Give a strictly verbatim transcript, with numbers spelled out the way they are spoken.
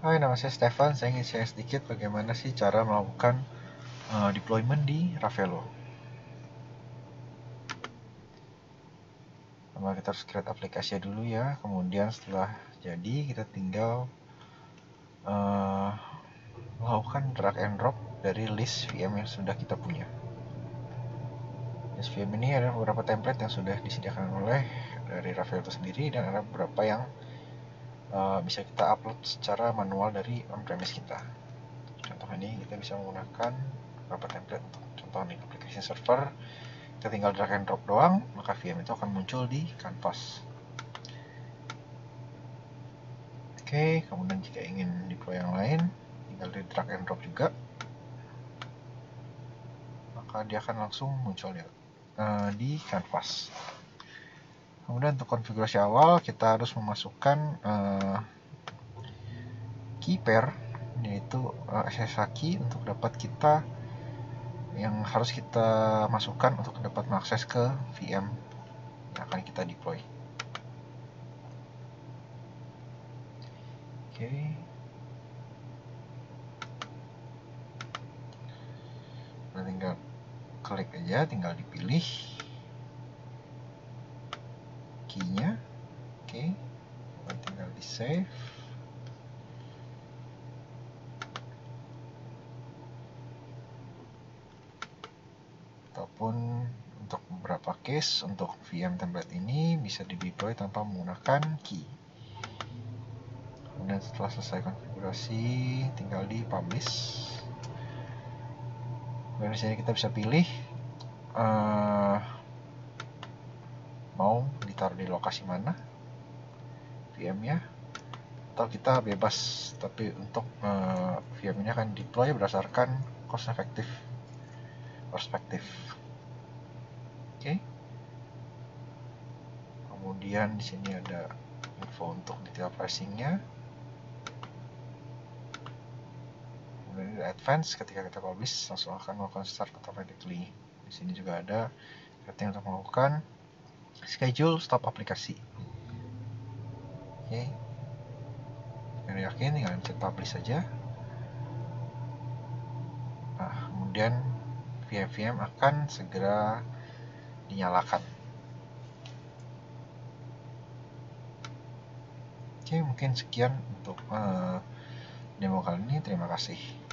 Hai, nama saya Stefan. Saya ingin share sedikit bagaimana sih cara melakukan uh, deployment di Ravelo. Pertama kita harus create aplikasi dulu ya. Kemudian setelah jadi kita tinggal uh, melakukan drag and drop dari list V M yang sudah kita punya. List V M ini ada beberapa template yang sudah disediakan oleh dari Ravelo itu sendiri, dan ada beberapa yang uh, bisa kita upload secara manual dari on-premise kita. Contoh ini kita bisa menggunakan beberapa template untuk contoh nih application server. Kita tinggal drag and drop doang, maka V M itu akan muncul di kanvas. Oke, kemudian jika ingin deploy yang lain, tinggal di drag and drop juga, maka dia akan langsung muncul ya, uh, di kanvas. Kemudian untuk konfigurasi awal kita harus memasukkan uh, key pair, yaitu uh, S S H key untuk dapat kita yang harus kita masukkan untuk dapat mengakses ke V M yang akan kita deploy. Oke, nah, tinggal klik aja, tinggal dipilih key-nya. Oke, tinggal di save. Ataupun untuk beberapa case untuk V M template ini bisa di deploy tanpa menggunakan key. Kemudian setelah selesai konfigurasi, tinggal di publish. Dan di sini kita bisa pilih uh, mau ditaruh di lokasi mana V M-nya, atau kita bebas, tapi untuk uh, V M ini akan deploy berdasarkan cost effective perspektif. Oke. Kemudian di sini ada info untuk detail pricing-nya. Kemudian di advance, ketika kita publish langsung akan melakukan start automatically. Di sini juga ada setting untuk melakukan schedule stop aplikasi. Oke. Yang yakin tinggal pencet publish saja. Nah, kemudian V M V M akan segera dinyalakan. Oke, mungkin sekian untuk uh, demo kali ini. Terima kasih.